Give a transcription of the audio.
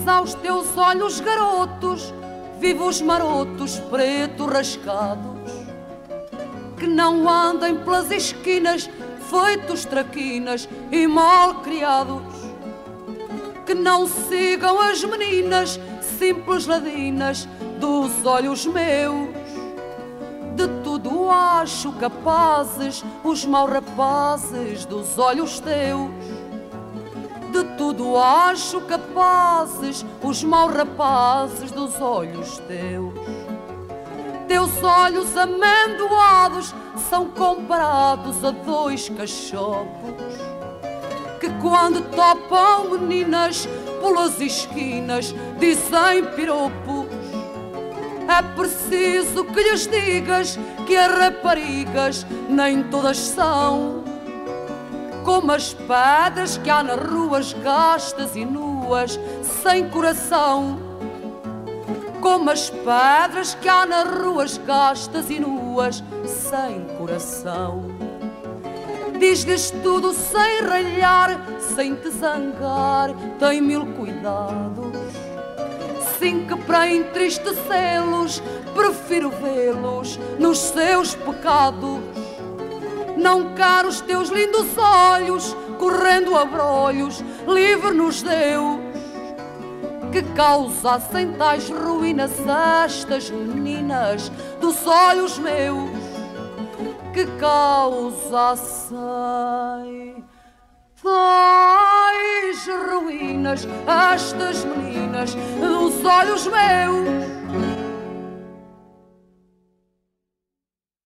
aos teus olhos garotos, vivos marotos, preto rascados, que não andem pelas esquinas feitos traquinas e mal criados, que não sigam as meninas simples ladinas dos olhos meus. De tudo acho capazes os maus rapazes dos olhos teus. De tudo acho capazes os maus rapazes dos olhos teus. Teus olhos amendoados são comparados a dois cachopos que quando topam meninas pelas esquinas dizem piropos. É preciso que lhes digas que as raparigas nem todas são como as pedras que há nas ruas gastas e nuas, sem coração. Como as pedras que há nas ruas gastas e nuas, sem coração. Diz-lhes tudo sem ralhar, sem te zangar, tem mil cuidados. Sim que para entristecê-los, prefiro vê-los nos seus pecados. Não quero os teus lindos olhos correndo a brolhos, livre-nos Deus, que causassem tais ruínas estas meninas dos olhos meus, que causassem tais ruínas estas meninas dos olhos meus.